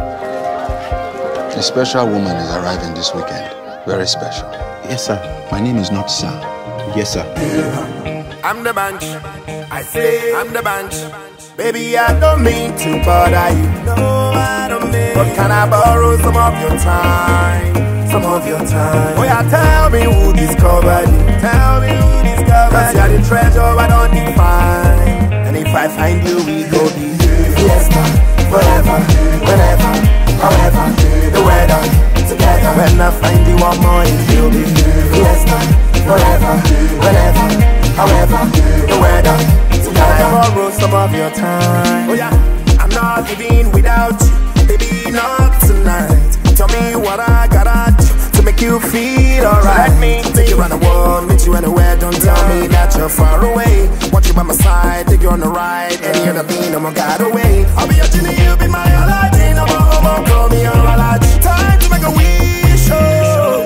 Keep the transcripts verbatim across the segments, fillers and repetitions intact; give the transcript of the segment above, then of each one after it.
A special woman is arriving this weekend. Very special. Yes, sir. My name is not Sir. Yes, sir. I'm the banj. I say I'm the banj. Baby, I don't mean to bother you. No, I don't mean. But can I borrow some of your time? Some of your time. Oh yeah, tell me who discovered you. Tell me who discovered you. Cause you're the treasure I don't define. And if I find you, we go be fiesta. Forever, whenever, however, the weather, together. When I find you one more, it will be fiesta. Forever, whenever, however, the weather, together. Borrow some of your time. Oh yeah, I'm not living without you. Baby, not tonight. Tell me what I gotta do to make you feel alright. Let me take you around the world, meet you anywhere. Don't tell me that you're far away. Want you by my side, take you on the ride. Any other thing, I'm gonna get away. I'll be your genie, you'll be my Aladdin. I'm a homo, call me your Aladdin. Time to make a wish, oh.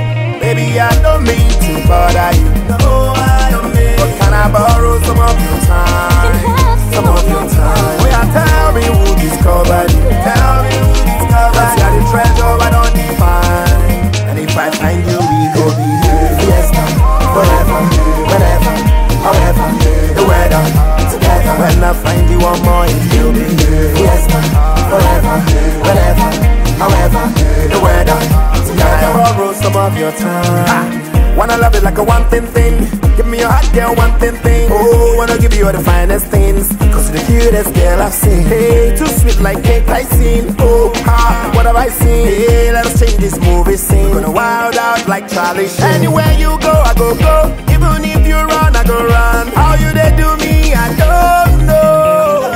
Baby, I don't mean to bother you. No, I don't mean. But can I borrow some of your time? Some of your time. Oh yeah, tell me who discovered you. Tell me who discovered you. You're the treasure I don't define. And if I find you, we go be fiesta. Forever, whenever, however, the weather, together. When I find you one more, it will be fiesta. Forever, whenever, however, the weather, together. Borrow some of your time. Ah. Wanna love it like a one thing thing. Give me your hot girl one thing thing. Oh, wanna give you all the finest things. Cause you're the cutest girl I've seen. Hey, too sweet like cake I seen. Oh, ha, what have I seen? Hey, let's change this movie scene. Gonna wild out like Charlie Sheen. Anywhere you go, I go go. Even if you run, I go run. How you they do me, I don't know.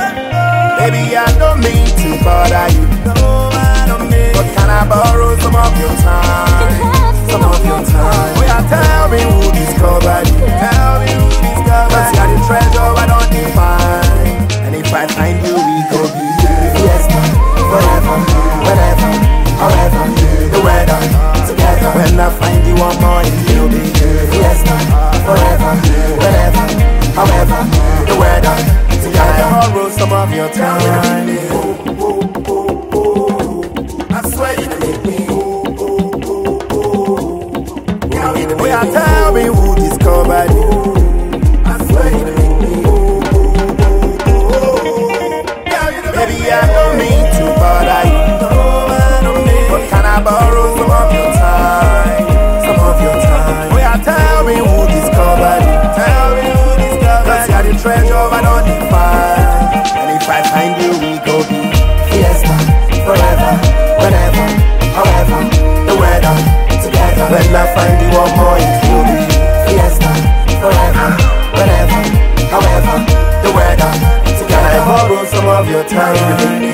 Baby, I don't mean to bother you. No, I don't mean. But can I borrow some of your time? Some of your time. Oh yeah, tell me who discovered you. Tell me who discovered you. Cause you're the treasure I don't define. And if I find you, we go be fiesta. Forever, whenever, however, the weather, together. When I find you one more, it will be fiesta. Forever, whenever, however, the weather, together. Borrow some of your time. Oh, oh, oh, oh. I swear you make me. Oh yeah, tell me who discovered you. I swear you make me. Baby, I don't mean to bother you. No, I don't mean. But can I borrow some of your time? Some of your time. Oh yeah, tell me who discovered you. Tell me who discovered you. Cause you're the treasure I don't define. And if I find you, we go be fiesta. Forever, whenever, however, the weather, together. When I find you one more, it will be fiesta. Forever, whenever, however, the weather, together. I borrow some of your time.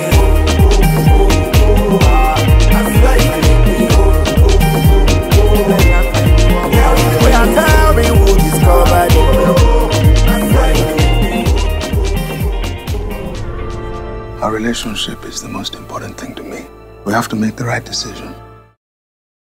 Tell me who discovered you. Our relationship is the most important thing to me. We have to make the right decision.